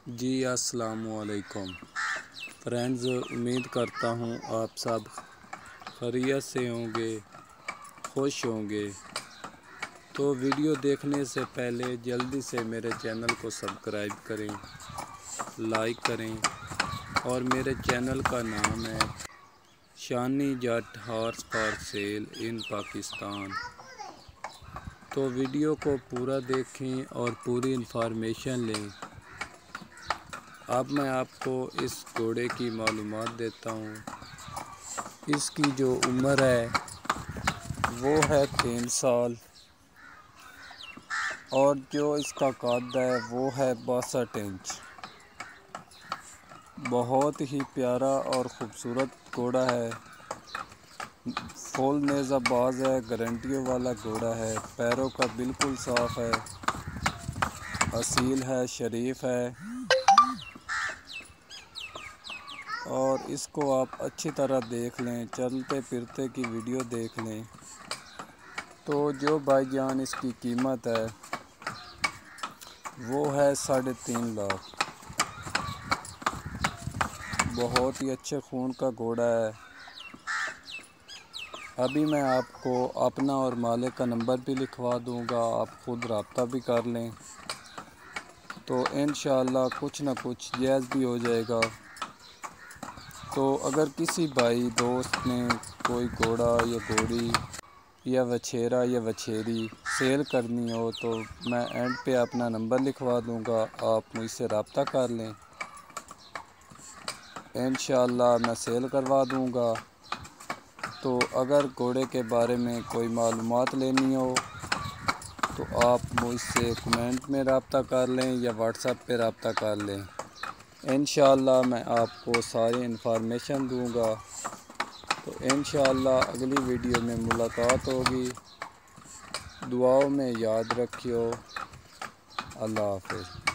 جی السلام علیکم فرینڈز، امید کرتا ہوں آپ سب خیریت سے ہوں گے، خوش ہوں گے۔ تو ویڈیو دیکھنے سے پہلے جلدی سے میرے چینل کو سبسکرائب کریں، لائک کریں، اور میرے چینل کا نام ہے Shani Jatt horse for sale in Pakistan. تو ویڈیو کو پورا دیکھیں اور پوری انفارمیشن لیں۔ اب میں آپ کو اس گھوڑے کی معلومات دیتا ہوں۔ اس کی جو عمر ہے وہ ہے 3 سال، اور جو اس کا قد ہے وہ ہے 62 انچ۔ بہت ہی پیارا اور خوبصورت گھوڑا ہے، فل نیزہ باز ہے، گارنٹیوں والا گھوڑا ہے، پیروں کا بالکل صاف ہے، اصیل ہے، شریف ہے، اور اس کو آپ اچھی طرح دیکھ لیں، چلتے پھرتے کی ویڈیو دیکھ لیں۔ تو جو بھائی جان اس کی قیمت ہے وہ ہے 3.5 لاکھ۔ بہت ہی اچھے خون کا گھوڑا ہے۔ ابھی میں آپ کو اپنا اور مالک کا نمبر بھی لکھوا دوں گا، آپ خود رابطہ بھی کر لیں، تو انشاءاللہ کچھ نہ کچھ جائز بھی ہو جائے گا۔ تو اگر کسی بھائی دوست نے کوئی گھوڑا یا گھوڑی یا وچھیرا یا وچھیری سیل کرنی ہو تو میں اینڈ پہ اپنا نمبر لکھوا دوں گا، آپ مجھ سے رابطہ کر لیں، انشاءاللہ میں سیل کروا دوں گا۔ تو اگر گھوڑے کے بارے میں کوئی معلومات لینی ہو تو آپ مجھ سے کمنٹ میں رابطہ کر لیں یا واٹس ایپ پہ رابطہ کر لیں، انشاءاللہ میں آپ کو ساری انفارمیشن دوں گا۔ تو انشاءاللہ اگلی ویڈیو میں ملاقات ہوگی۔ دعاؤں میں یاد رکھیو۔ اللہ حافظ۔